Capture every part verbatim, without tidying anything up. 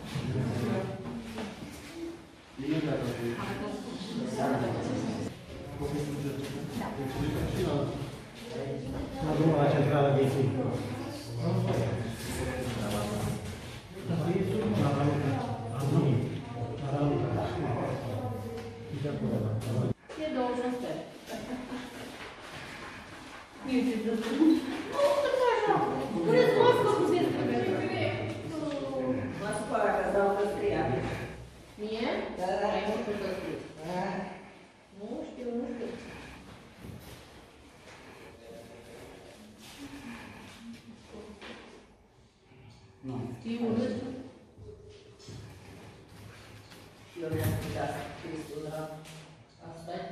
La drumul la centrală de zi. E douăzeci de ani. Eu te zic. Nu, nu așa. Puneți mască cu zi. Mă supăra că dau că scria. Mie? Da, da. Mai mult că scrie. Nu știu, nu știu. Nu. Știu, nu știu. Și eu mi-am spus Cristul, dar asta e.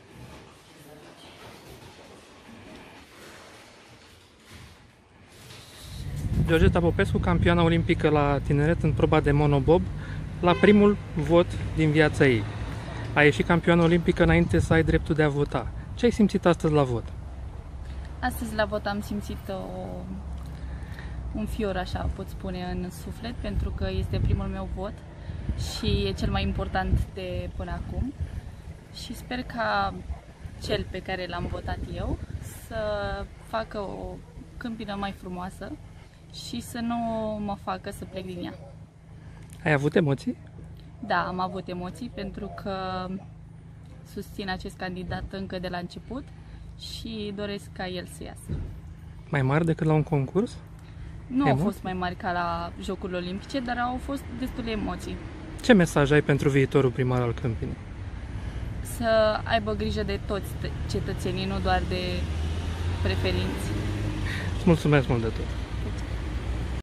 Georgeta Popescu, campioană olimpică la tineret în proba de monobob, la primul vot din viața ei. A ieșit campioană olimpică înainte să ai dreptul de a vota. Ce ai simțit astăzi la vot? Astăzi la vot am simțit o, un fior, așa pot spune, în suflet, pentru că este primul meu vot și e cel mai important de până acum. Și sper ca cel pe care l-am votat eu să facă o câmpină mai frumoasă și să nu mă facă să plec din ea. Ai avut emoții? Da, am avut emoții pentru că susțin acest candidat încă de la început și doresc ca el să iasă. Mai mari decât la un concurs? Nu Emoții? au fost mai mari ca la Jocurile Olimpice, dar au fost destule emoții. Ce mesaj ai pentru viitorul primar al Câmpinii? Să aibă grijă de toți cetățenii, nu doar de preferinți. Îți mulțumesc mult de tot!